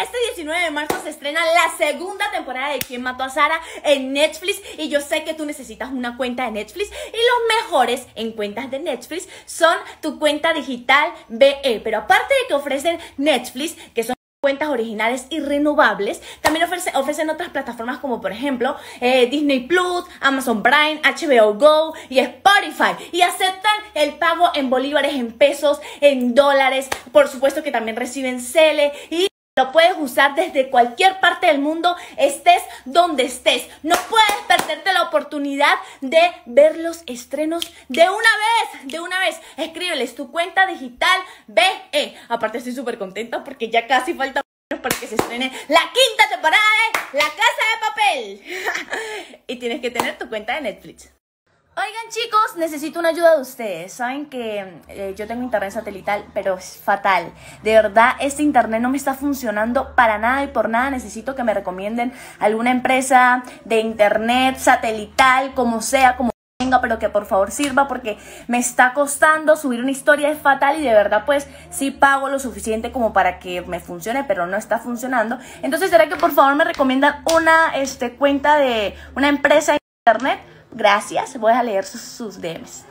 Este 19 de marzo se estrena la segunda temporada de ¿Quién mató a Sara? En Netflix, y yo sé que tú necesitas una cuenta de Netflix, y los mejores en cuentas de Netflix son tu cuenta digital BE. Pero aparte de que ofrecen Netflix, que son cuentas originales y renovables, también ofrecen otras plataformas como por ejemplo Disney Plus, Amazon Prime, HBO Go y Spotify, y aceptan el pago en bolívares, en pesos, en dólares. Por supuesto que también reciben Cele, y lo puedes usar desde cualquier parte del mundo, estés donde estés. No puedes perderte la oportunidad de ver los estrenos de una vez. Escríbeles tu cuenta digital BE. Aparte estoy súper contenta porque ya casi falta menos para que se estrene la quinta temporada de La Casa de Papel. Y tienes que tener tu cuenta de Netflix. Oigan chicos, necesito una ayuda de ustedes. Saben que yo tengo internet satelital, pero es fatal. De verdad, este internet no me está funcionando para nada y por nada. Necesito que me recomienden alguna empresa de internet satelital, como sea, como venga, pero que por favor sirva, porque me está costando subir una historia, es fatal, y de verdad pues sí pago lo suficiente como para que me funcione, pero no está funcionando. Entonces, ¿será que por favor me recomiendan una cuenta de una empresa de internet? Gracias, voy a leer sus DMs.